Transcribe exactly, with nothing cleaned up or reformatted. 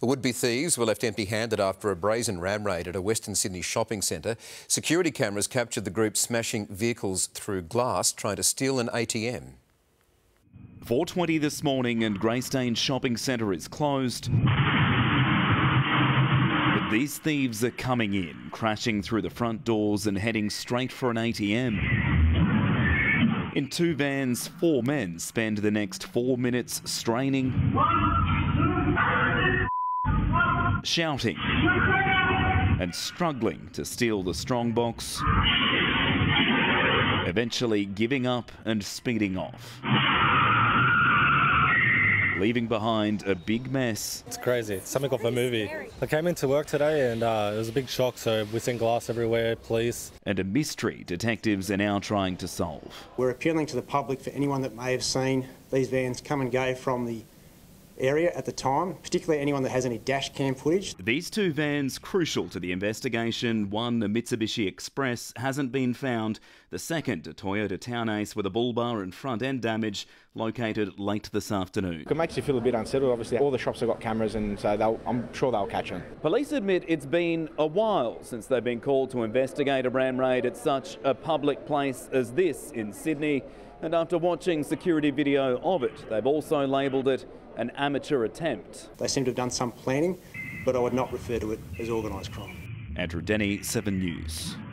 The would-be thieves were left empty-handed after a brazen ram raid at a Western Sydney shopping centre. Security cameras captured the group smashing vehicles through glass, trying to steal an A T M. four twenty this morning and Greystanes shopping centre is closed. But these thieves are coming in, crashing through the front doors and heading straight for an A T M. In two vans, four men spend the next four minutes straining, shouting and struggling to steal the strongbox, eventually giving up and speeding off, leaving behind a big mess. It's crazy. It's something off a movie. I came into work today and uh, it was a big shock, so we've seen glass everywhere, police. And a mystery detectives are now trying to solve. We're appealing to the public for anyone that may have seen these vans come and go from the area at the time, particularly anyone that has any dash cam footage. These two vans crucial to the investigation. One, a Mitsubishi Express, hasn't been found. The second, a Toyota Town Ace with a bull bar and front end damage, located late this afternoon. It makes you feel a bit unsettled. Obviously, all the shops have got cameras, and so they'll, I'm sure they'll catch them. Police admit it's been a while since they've been called to investigate a ram raid at such a public place as this in Sydney. And after watching security video of it, they've also labelled it an amateur attempt. They seem to have done some planning, but I would not refer to it as organised crime. Andrew Denny, seven News.